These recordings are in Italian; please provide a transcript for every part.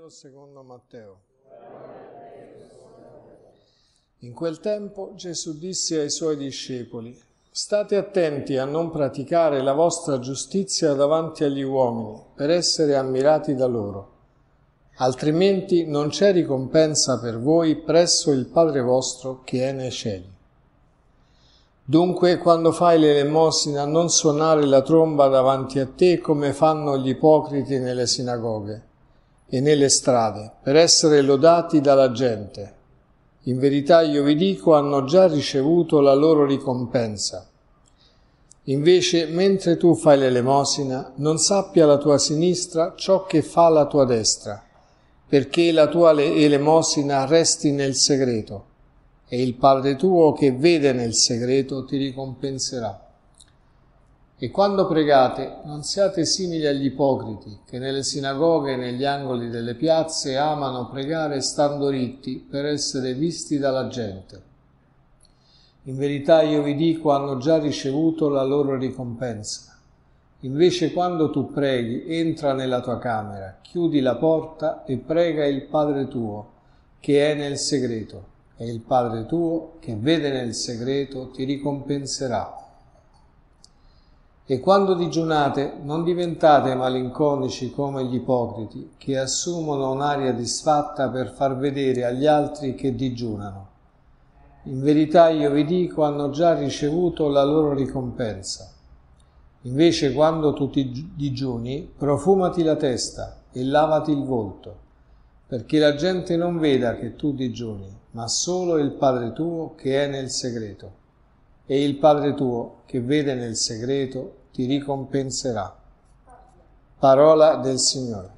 Vangelo secondo Matteo. In quel tempo Gesù disse ai suoi discepoli: «State attenti a non praticare la vostra giustizia davanti agli uomini, per essere ammirati da loro. Altrimenti non c'è ricompensa per voi presso il Padre vostro che è nei cieli. Dunque, quando fai l'elemosina, non suonare la tromba davanti a te come fanno gli ipocriti nelle sinagoghe e nelle strade, per essere lodati dalla gente. In verità io vi dico, hanno già ricevuto la loro ricompensa. Invece, mentre tu fai l'elemosina, non sappia la tua sinistra ciò che fa la tua destra, perché la tua elemosina resti nel segreto, e il Padre tuo che vede nel segreto ti ricompenserà. E quando pregate, non siate simili agli ipocriti, che nelle sinagoghe e negli angoli delle piazze amano pregare stando ritti per essere visti dalla gente. In verità io vi dico, hanno già ricevuto la loro ricompensa. Invece quando tu preghi, entra nella tua camera, chiudi la porta e prega il Padre tuo, che è nel segreto, e il Padre tuo, che vede nel segreto, ti ricompenserà. E quando digiunate, non diventate malinconici come gli ipocriti, che assumono un'aria disfatta per far vedere agli altri che digiunano. In verità io vi dico, hanno già ricevuto la loro ricompensa. Invece quando tu ti digiuni, profumati la testa e lavati il volto, perché la gente non veda che tu digiuni, ma solo il Padre tuo che è nel segreto. E il Padre tuo che vede nel segreto ti ricompenserà. Parola del Signore.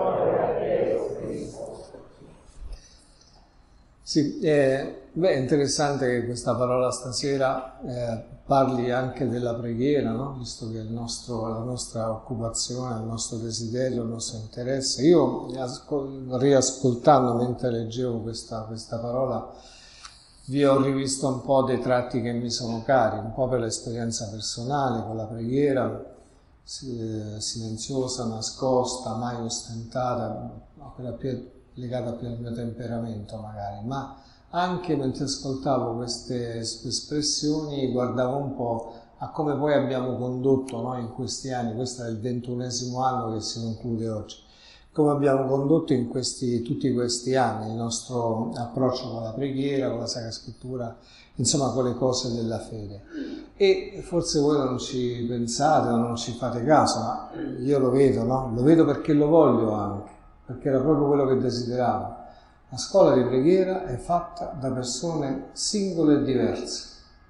Sì, è interessante che questa parola stasera parli anche della preghiera, no? Visto che è la nostra occupazione, il nostro desiderio, il nostro interesse. Io, riascoltando mentre leggevo questa parola, vi ho rivisto un po' dei tratti che mi sono cari, un po' per l'esperienza personale con la preghiera, silenziosa, nascosta, mai ostentata, quella più legata più al mio temperamento magari, ma anche mentre ascoltavo queste espressioni guardavo un po' a come poi abbiamo condotto noi in questi anni. Questo è il 21° anno che si conclude oggi, come abbiamo condotto in tutti questi anni il nostro approccio con la preghiera, con la Sacra Scrittura, insomma con le cose della fede. E forse voi non ci pensate o non ci fate caso, ma io lo vedo, no? Lo vedo perché lo voglio anche, perché era proprio quello che desideravo. La scuola di preghiera è fatta da persone singole e diverse.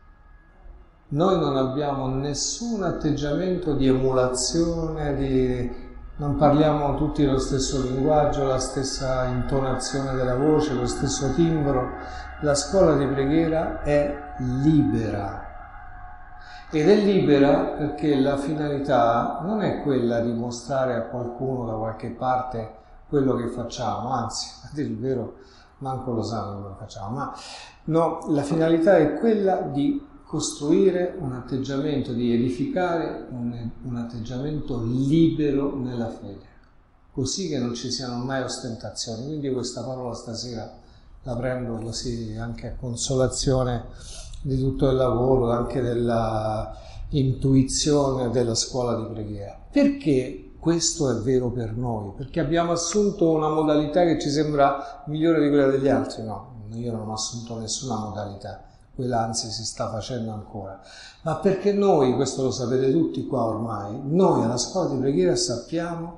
Noi non abbiamo nessun atteggiamento di emulazione, non parliamo tutti lo stesso linguaggio, la stessa intonazione della voce, lo stesso timbro. La scuola di preghiera è libera. Ed è libera perché la finalità non è quella di mostrare a qualcuno da qualche parte quello che facciamo, anzi, a dire il vero, manco lo sanno quello che facciamo, ma no, la finalità è quella di costruire un atteggiamento, di edificare un atteggiamento libero nella fede, così che non ci siano mai ostentazioni. Quindi questa parola stasera la prendo così anche a consolazione di tutto il lavoro, anche della intuizione della scuola di preghiera. Perché questo è vero per noi? Perché abbiamo assunto una modalità che ci sembra migliore di quella degli altri? No, io non ho assunto nessuna modalità, quella anzi si sta facendo ancora. Ma perché noi, questo lo sapete tutti qua ormai, noi alla scuola di preghiera sappiamo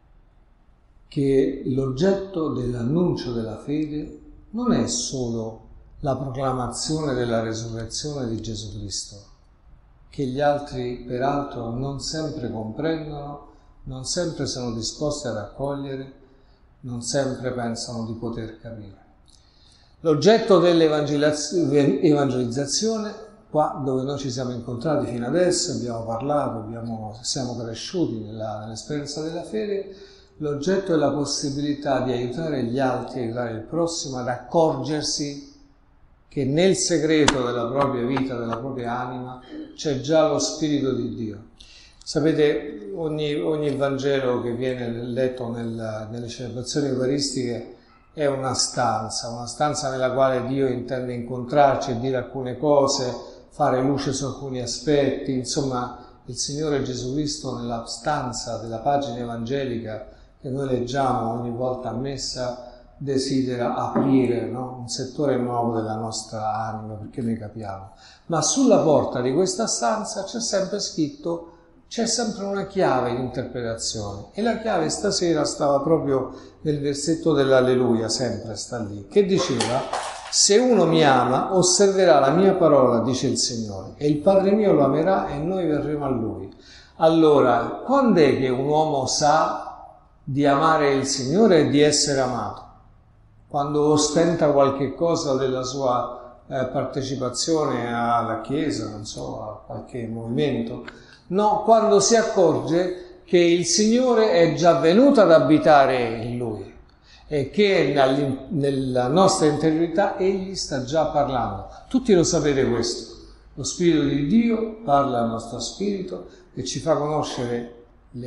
che l'oggetto dell'annuncio della fede non è solo la proclamazione della resurrezione di Gesù Cristo, che gli altri peraltro non sempre comprendono, non sempre sono disposti ad accogliere, non sempre pensano di poter capire. L'oggetto dell'evangelizzazione, qua dove noi ci siamo incontrati fino adesso, abbiamo parlato, siamo cresciuti nell'esperienza della fede, l'oggetto è la possibilità di aiutare gli altri, aiutare il prossimo ad accorgersi che nel segreto della propria vita, della propria anima, c'è già lo Spirito di Dio. Sapete, ogni Vangelo che viene letto nelle celebrazioni eucaristiche è una stanza nella quale Dio intende incontrarci e dire alcune cose, fare luce su alcuni aspetti. Insomma, il Signore Gesù Cristo nella stanza della pagina evangelica che noi leggiamo ogni volta a messa desidera aprire, no? Un settore nuovo della nostra anima, perché noi capiamo. Ma sulla porta di questa stanza c'è sempre scritto, c'è sempre una chiave di interpretazione, e la chiave stasera stava proprio nel versetto dell'Alleluia, sempre sta lì, che diceva: se uno mi ama, osserverà la mia parola, dice il Signore, e il Padre mio lo amerà e noi verremo a Lui. Allora, quando è che un uomo sa di amare il Signore e di essere amato? Quando ostenta qualche cosa della sua partecipazione alla Chiesa, non so, a qualche movimento? No, quando si accorge che il Signore è già venuto ad abitare in Lui e che nella nostra interiorità Egli sta già parlando. Tutti lo sapete questo. Lo Spirito di Dio parla al nostro spirito e ci fa conoscere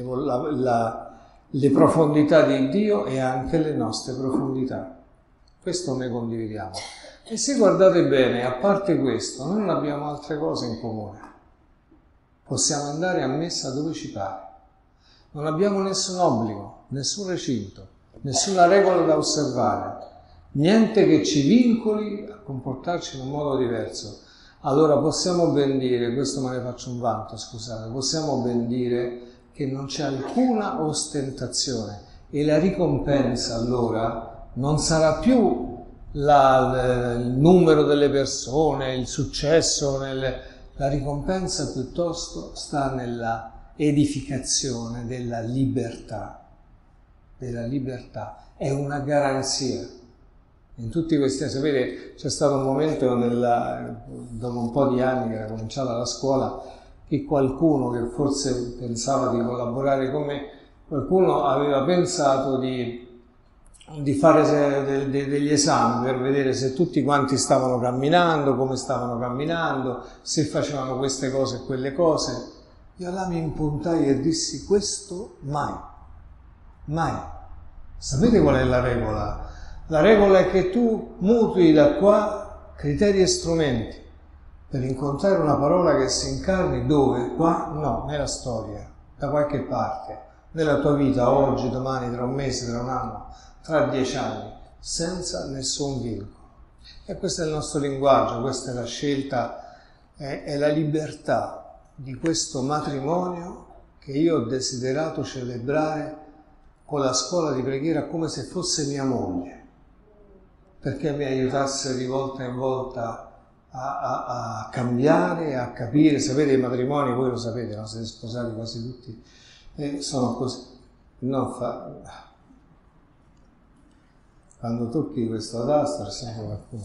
le profondità di Dio e anche le nostre profondità. Questo noi condividiamo. E se guardate bene, a parte questo, noi non abbiamo altre cose in comune. Possiamo andare a messa dove ci pare. Non abbiamo nessun obbligo, nessun recinto, nessuna regola da osservare, niente che ci vincoli a comportarci in un modo diverso. Allora possiamo ben dire, questo me ne faccio un vanto, scusate, possiamo ben dire che non c'è alcuna ostentazione e la ricompensa allora non sarà più il numero delle persone, il successo, la ricompensa piuttosto sta nella edificazione della libertà. È una garanzia. In tutti questi anni, sapete, c'è stato un momento dopo un po' di anni che era cominciata la scuola, che qualcuno che forse pensava di collaborare con me, qualcuno aveva pensato di fare degli esami per vedere se tutti quanti stavano camminando, come stavano camminando, se facevano queste cose e quelle cose. Io là mi impuntai e dissi: questo mai. Sapete qual è la regola? La regola è che tu mutui da qua criteri e strumenti per incontrare una parola che si incarni dove? Qua? No, nella storia, da qualche parte, nella tua vita, oggi, domani, tra un mese, tra un anno, tra 10 anni, senza nessun vincolo. E questo è il nostro linguaggio, questa è la scelta, è la libertà di questo matrimonio che io ho desiderato celebrare con la scuola di preghiera come se fosse mia moglie, perché mi aiutasse di volta in volta a cambiare, a capire. Sapete, i matrimoni, voi lo sapete, no? Siete sposati quasi tutti, sono così. Quando tocchi questo tasto sento qualcuno.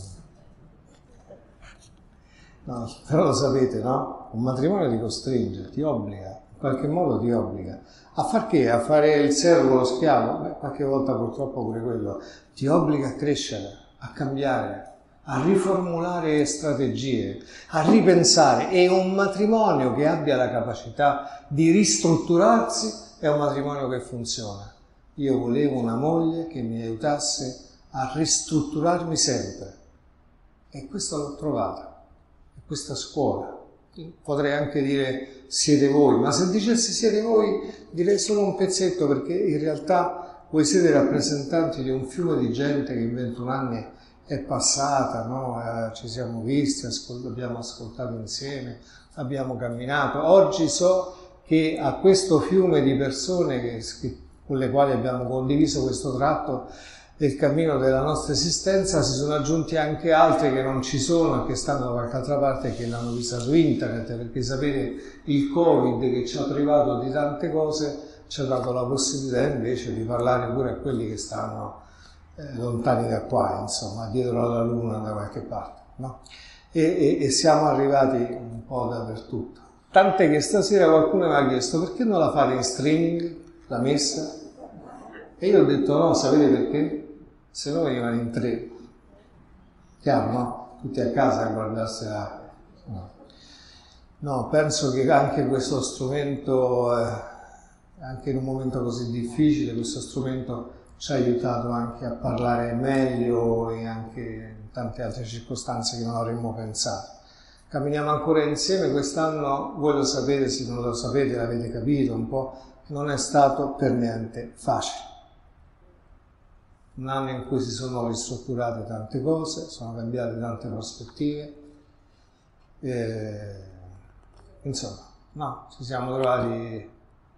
No, però lo sapete, no? Un matrimonio ti costringe, ti obbliga, in qualche modo ti obbliga. A far che? A fare il servo, lo schiavo? Qualche volta purtroppo pure quello. Ti obbliga a crescere, a cambiare, a riformulare strategie, a ripensare. E un matrimonio che abbia la capacità di ristrutturarsi è un matrimonio che funziona. Io volevo una moglie che mi aiutasse a ristrutturarmi sempre. E questo l'ho trovata. E questa scuola. Potrei anche dire siete voi, ma se dicessi siete voi direi solo un pezzetto, perché in realtà voi siete rappresentanti di un fiume di gente che in 21 anni è passata, no? Ci siamo visti, abbiamo ascoltato insieme, abbiamo camminato. Oggi so che a questo fiume di persone con le quali abbiamo condiviso questo tratto del cammino della nostra esistenza si sono aggiunti anche altri che non ci sono e che stanno da qualche altra parte e che l'hanno vista su internet, perché sapete, il Covid che ci ha privato di tante cose ci ha dato la possibilità invece di parlare pure a quelli che stanno lontani da qua, insomma, dietro alla luna da qualche parte, no? E siamo arrivati un po' dappertutto. Tant'è che stasera qualcuno mi ha chiesto: perché non la fate in streaming, la messa? E io ho detto no, sapete perché? Se no venivano in 3. Chiaro, no? Tutti a casa a guardarsela. No. No, penso che anche questo strumento, anche in un momento così difficile, questo strumento ci ha aiutato anche a parlare meglio e anche in tante altre circostanze che non avremmo pensato. Camminiamo ancora insieme, quest'anno, voi lo sapete, se non lo sapete l'avete capito un po', non è stato per niente facile. Un anno in cui si sono ristrutturate tante cose, sono cambiate tante prospettive, insomma, no, ci siamo trovati,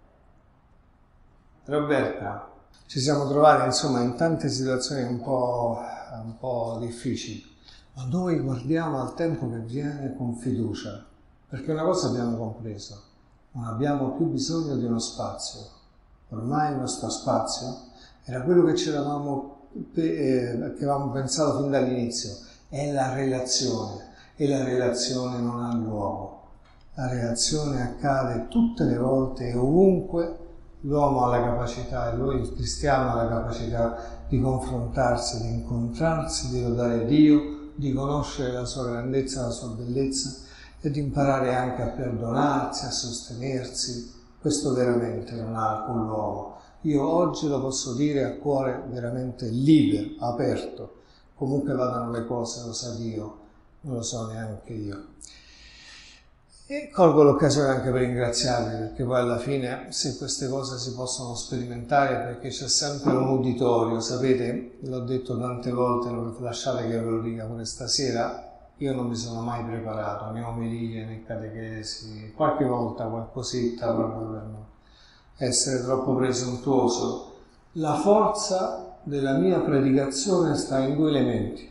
Roberta, ci siamo trovati insomma in tante situazioni un po' difficili, ma noi guardiamo al tempo che viene con fiducia, perché una cosa abbiamo compreso, non abbiamo più bisogno di uno spazio, ormai il nostro spazio era quello che che avevamo pensato fin dall'inizio, è la relazione, e la relazione non ha luogo. La relazione accade tutte le volte e ovunque l'uomo ha la capacità, e lui, il cristiano, ha la capacità di confrontarsi, di incontrarsi, di lodare Dio, di conoscere la sua grandezza, la sua bellezza e di imparare anche a perdonarsi, a sostenersi. Questo veramente non ha alcun luogo. Io oggi lo posso dire a cuore veramente libero, aperto. Comunque vadano le cose, lo sa Dio, non lo so neanche io. E colgo l'occasione anche per ringraziarvi, perché poi alla fine, se queste cose si possono sperimentare, perché c'è sempre un uditorio, sapete, l'ho detto tante volte, non lasciate che ve lo dica pure stasera, io non mi sono mai preparato, né omelie, né catechesi, qualche volta qualcosetta proprio per non essere troppo presuntuoso. La forza della mia predicazione sta in due elementi.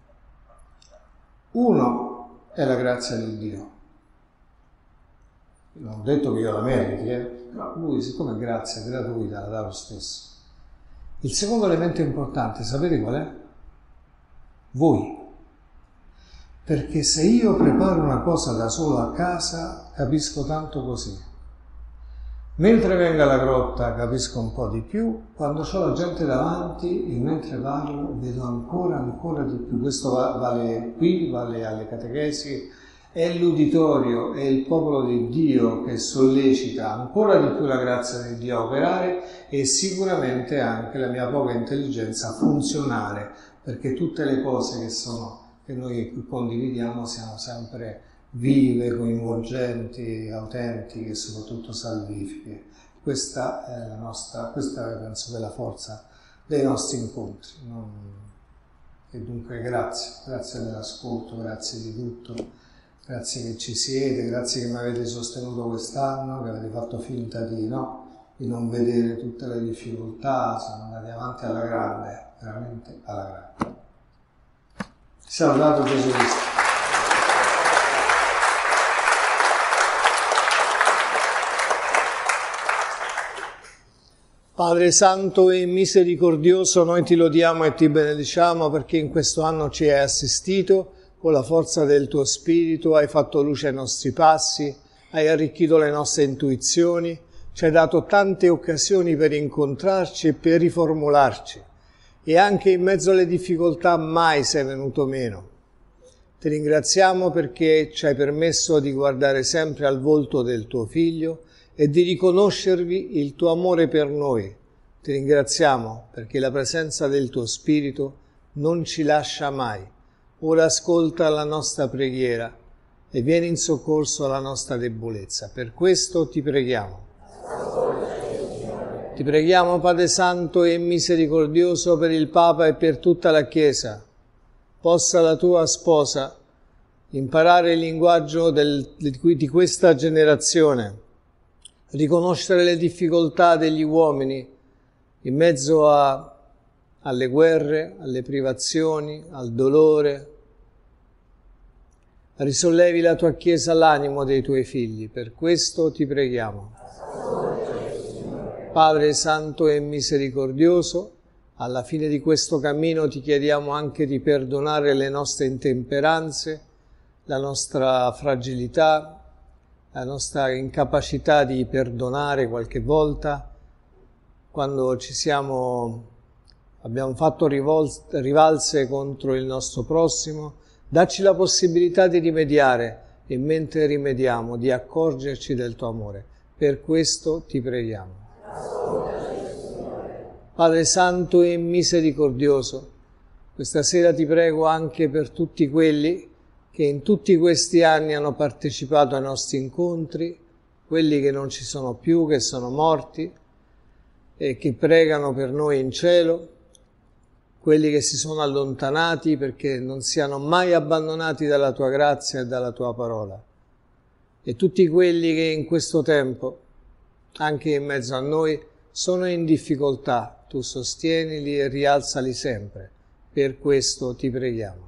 Uno è la grazia di Dio. Non ho detto che io la meriti, però lui, siccome è grazia gratuita, la dà lo stesso. Il secondo elemento importante, sapete qual è? Voi. Perché se io preparo una cosa da solo a casa, capisco tanto così. Mentre vengo alla grotta capisco un po' di più, quando ho la gente davanti e mentre parlo vedo ancora di più. Questo vale qui, vale alle catechesi, è l'uditorio, è il popolo di Dio che sollecita ancora di più la grazia di Dio a operare e sicuramente anche la mia poca intelligenza a funzionare, perché tutte le cose che noi condividiamo siano sempre vive, coinvolgenti, autentiche e soprattutto salvifiche. Questa penso che è la forza dei nostri incontri. E dunque grazie dell'ascolto, grazie di tutto, grazie che ci siete, grazie che mi avete sostenuto quest'anno, che avete fatto finta di non vedere tutte le difficoltà, siamo andati avanti alla grande, veramente alla grande. Salvato Gesù Cristo. Padre Santo e Misericordioso, noi ti lodiamo e ti benediciamo perché in questo anno ci hai assistito con la forza del tuo Spirito, hai fatto luce ai nostri passi, hai arricchito le nostre intuizioni, ci hai dato tante occasioni per incontrarci e per riformularci e anche in mezzo alle difficoltà mai sei venuto meno. Ti ringraziamo perché ci hai permesso di guardare sempre al volto del tuo Figlio e di riconoscervi il tuo amore per noi. Ti ringraziamo perché la presenza del tuo Spirito non ci lascia mai. Ora ascolta la nostra preghiera e vieni in soccorso alla nostra debolezza. Per questo ti preghiamo. Ti preghiamo, Padre Santo e Misericordioso, per il Papa e per tutta la Chiesa. Possa la tua sposa imparare il linguaggio di questa generazione, riconoscere le difficoltà degli uomini in mezzo alle guerre, alle privazioni, al dolore. Risollevi la tua Chiesa l'animo dei tuoi figli, per questo ti preghiamo. Padre Santo e Misericordioso, alla fine di questo cammino ti chiediamo anche di perdonare le nostre intemperanze, la nostra fragilità, la nostra incapacità di perdonare qualche volta, quando abbiamo fatto rivalse contro il nostro prossimo. Dacci la possibilità di rimediare e mentre rimediamo di accorgerci del tuo amore. Per questo ti preghiamo. Padre Santo e misericordioso, questa sera ti prego anche per tutti quelli che in tutti questi anni hanno partecipato ai nostri incontri, quelli che non ci sono più, che sono morti e che pregano per noi in cielo, quelli che si sono allontanati perché non siano mai abbandonati dalla tua grazia e dalla tua parola, e tutti quelli che in questo tempo, anche in mezzo a noi, sono in difficoltà. Tu sostienili e rialzali sempre. Per questo ti preghiamo.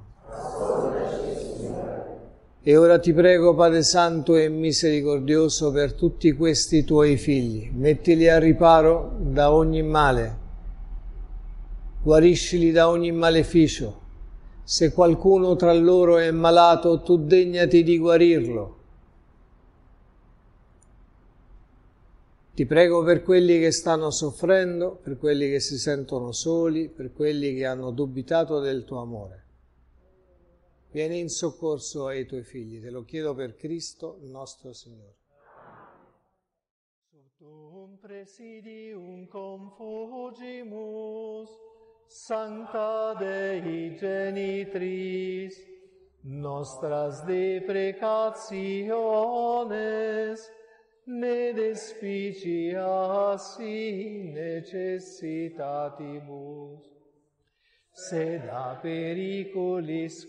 E ora ti prego, Padre Santo e misericordioso, per tutti questi tuoi figli. Mettili al riparo da ogni male. Guariscili da ogni maleficio. Se qualcuno tra loro è malato, tu degnati di guarirlo. Ti prego per quelli che stanno soffrendo, per quelli che si sentono soli, per quelli che hanno dubitato del tuo amore. Vieni in soccorso ai tuoi figli, te lo chiedo per Cristo nostro Signore. Tuum presidium confugimus, Sancta Dei Genitris, nostras deprecationes, ne despicia si necessitatibus, sed a periculis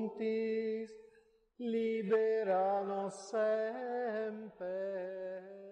cunctis libera nos semper.